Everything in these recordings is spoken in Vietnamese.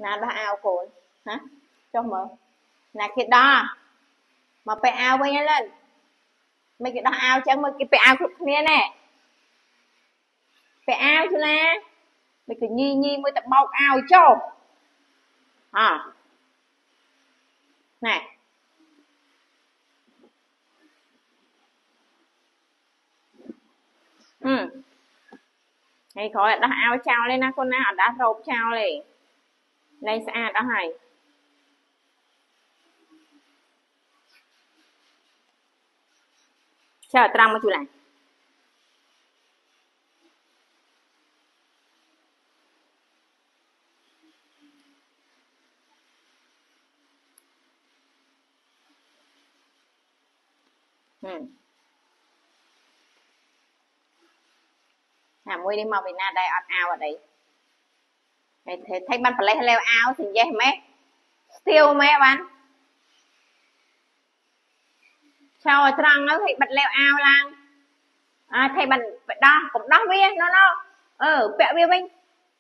nào đó ao cồn hả cho mở là cái đó mà phải ao với nhau lên mấy cái đó ao chẳng mà cái phải ao cực nè nè phải ao chứ nè mấy cái nhi nhi mới tập bọc ao cho này hay khỏi đó ao trao lên na con nào đã rộp trao lên đây xa đó hay chờ trăng một chút này mui đi màu Việt Nam đây ao ở đây thấy bạn phải lấy leo ao thì dễ mấy tiêu mấy bạn sao ở trăng nó thì bật leo ao lang thầy bạn đó cũng đó viên nó bẹo viên mình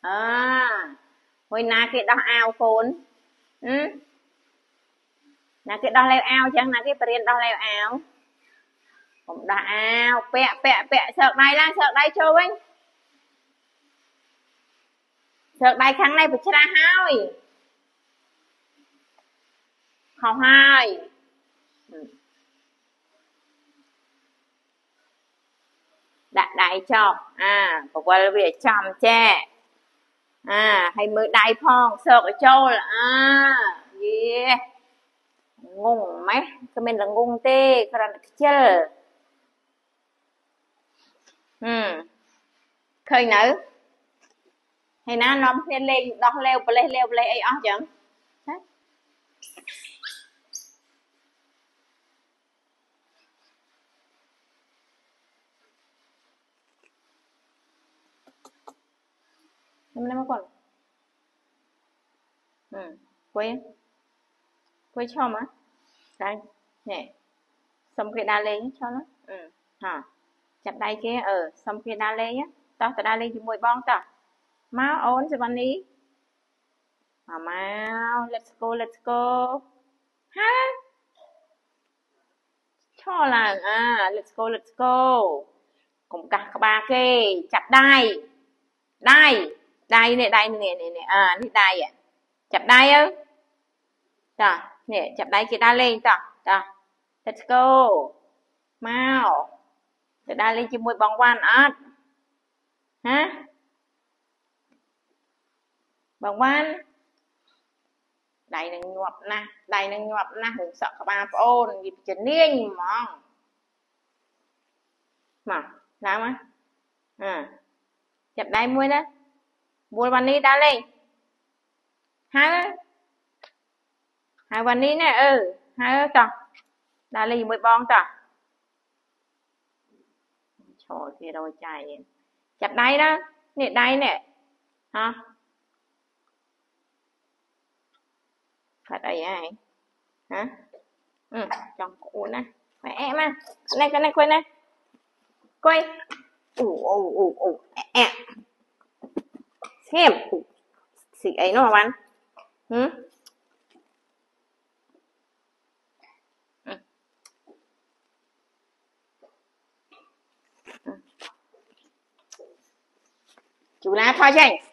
hồi na cái đó ao phồn là cái đó leo ao chẳng là cái tiền đó leo ao cũng đó ao bẹ sợ đây lang sợ đây cho anh sợ đây kháng này phải ra hai học hai đặt đại cho còn qua việc chồng che hay mới đại phong sợ ở châu là yeah ngung mấy cái mình là ngung tê cái là chơi khơi nữ hay nó lên đó leo ấy ó chẳng năm còn quay cho mà đây nè xong cái đa lên cho nó chặt đây kia xong cái đa lên á tao đa lên cho mùi bon tao máu ổn cho bạn đi máu let's go ha cho là let's go cùng cả ba kê chặt đây nè đây đây chặt đây ư nè chặt đây kia đa lên let's go mau đa lên cho mùi bong quan hả bong quan đây là nhọp nè hưởng sợ các ba ôn nhịp chân niên mà làm chặt đây mùi đó mùi bàn đi đa lên hai bàn đi nè hai cho đa lên mùi bong cho trời kia đâu chạy chặt đây đó đây nè hả phải đây ai hả trong cổ nè mẹ em cái này quay nè quay xem xịt ấy nó mà bạn chú lá khoai chanh